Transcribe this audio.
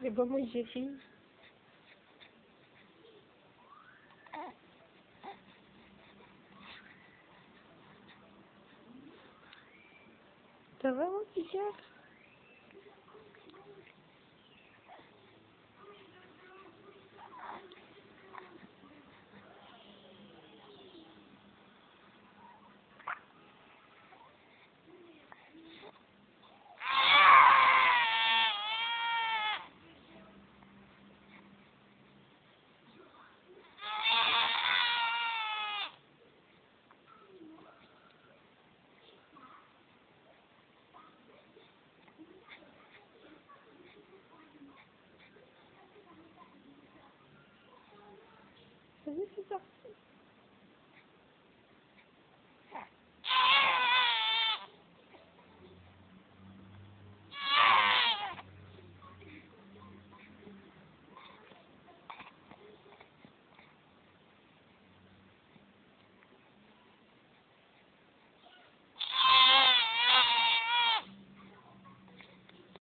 Mais bon, moi j'ai ri. Ça va, mon petit cœur? Vas-y, c'est parti.